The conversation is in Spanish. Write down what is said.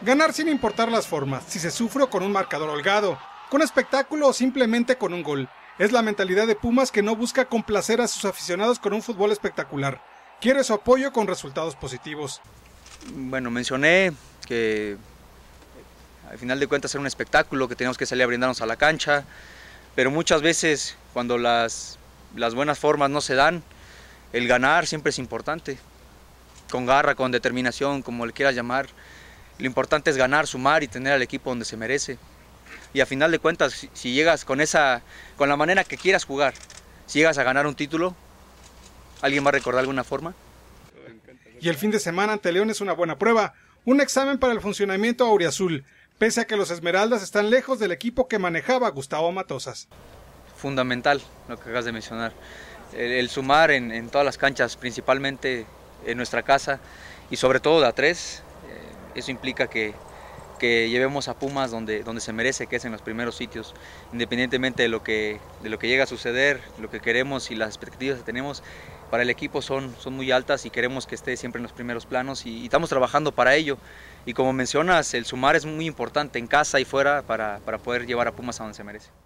Ganar sin importar las formas, si se sufre o con un marcador holgado, con espectáculo o simplemente con un gol. Es la mentalidad de Pumas, que no busca complacer a sus aficionados con un fútbol espectacular. Quiere su apoyo con resultados positivos. Bueno, mencioné que al final de cuentas era un espectáculo, que teníamos que salir a brindarnos a la cancha, pero muchas veces cuando las buenas formas no se dan, el ganar siempre es importante. Con garra, con determinación, como le quieras llamar. Lo importante es ganar, sumar y tener al equipo donde se merece. Y a final de cuentas, si llegas con la manera que quieras jugar, si llegas a ganar un título, ¿alguien va a recordar de alguna forma? Y el fin de semana ante León es una buena prueba, un examen para el funcionamiento auriazul, pese a que los Esmeraldas están lejos del equipo que manejaba Gustavo Matosas. Fundamental lo que acabas de mencionar, el sumar en todas las canchas, principalmente en nuestra casa y sobre todo de a tres. Eso implica que llevemos a Pumas donde se merece, que es en los primeros sitios, independientemente de lo que llega a suceder. Lo que queremos y las expectativas que tenemos para el equipo son muy altas y queremos que esté siempre en los primeros planos y estamos trabajando para ello. Y como mencionas, el sumar es muy importante en casa y fuera para poder llevar a Pumas a donde se merece.